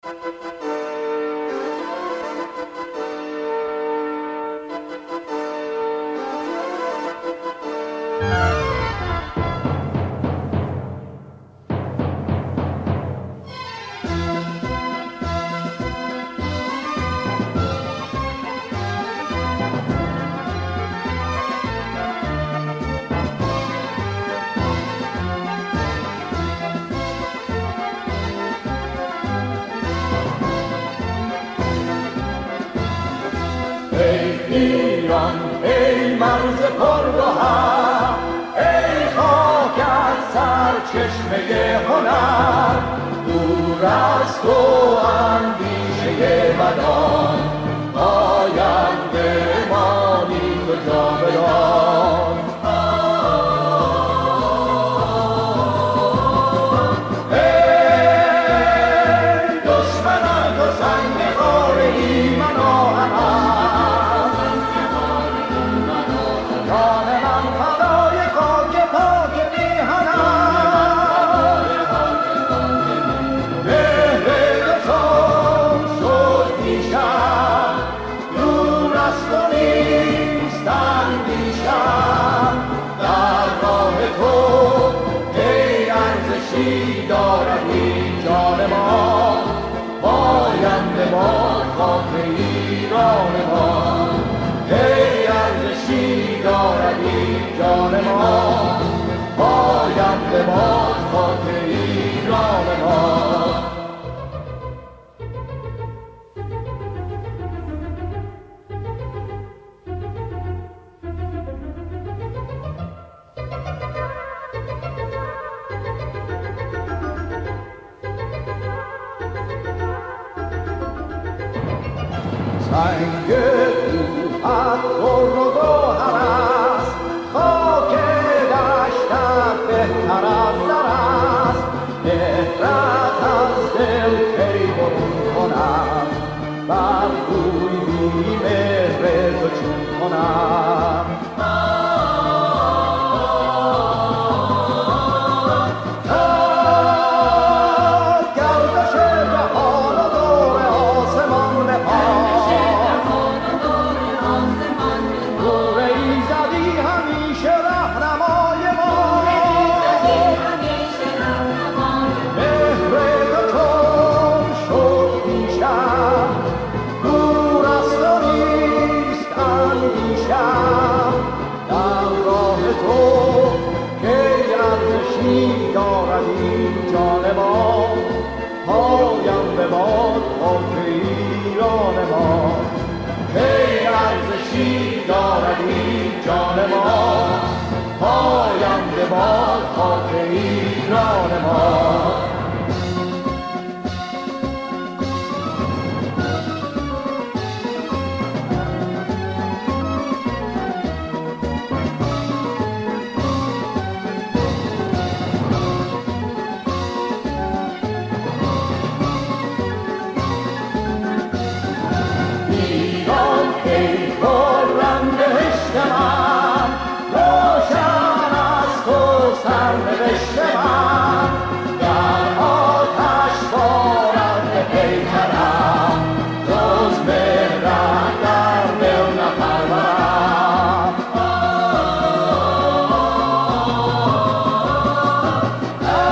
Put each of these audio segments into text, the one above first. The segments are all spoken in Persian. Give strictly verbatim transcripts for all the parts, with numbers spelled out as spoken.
ایران ای مرز پرگوهر، ای خاک از سرچشمه هنر، دور از تو اندیشه بدان، آینده مانی تو جاودان. ای دشمنان تو سنگ خاره ای من آهنم، خاک ایران ما، ای ارزشی دارد این جان ما، پاینده باد خاک ایران ما. سنگ کوهت پر و گوهر است، خاک دشتت بهتر از زر است، مهرت از دل کی برون کنم، بر روی بی مهر تو چون کنم. دارد این جان ما، پاینده باد خاک ایران ما.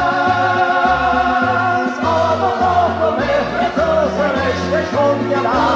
Yeah.